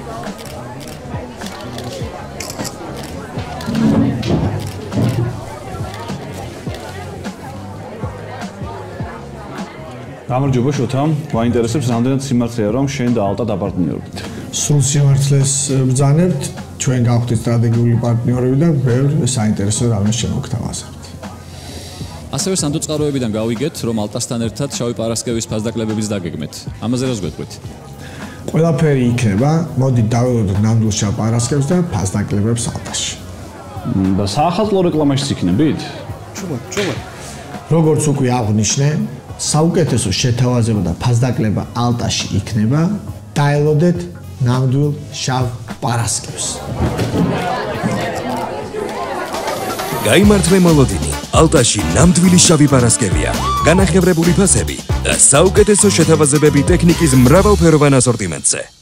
გამარჯობა შოთა, მაინტერესებს რამდენად სიმართლეა რომ შენ და ალტა დაპარტნიორებით. სრულ სიმართლეს ბრძანებთ, ჩვენ გავხდით სტრატეგიული პარტნიორები და ბევრ საინტერესო რამეს შემოგთავაზებთ. ასევე სანდუწყაროებიდან გავიგეთ, რომ ალტასთან ერთად შავი პარასკევის ფასდაკლებებიც დაგეგმეთ. ამაზე რას გვეტყვით? ყველაფერი იქნება, მოდით დავველოდოთ ნამდვილ შავ პარასკევს და ფასდაკლებებს ალტაში. და საახალწლო რეკლამაშიც იქნებით? ჩუბად. როგორც უკვე აღნიშნე, საუკეთესო შეთავაზება და ფასდაკლება ალტაში იქნება, დაელოდეთ ნამდვილ შავ პარასკევს. გაიმართლე მოლოდინი, ალტაში ნამდვილი შავი პარასკევია, განახევრებული ფასები და საუკეთესო შეთავაზებები ტექნიკის მრავალფეროვან ასორტიმენტზე.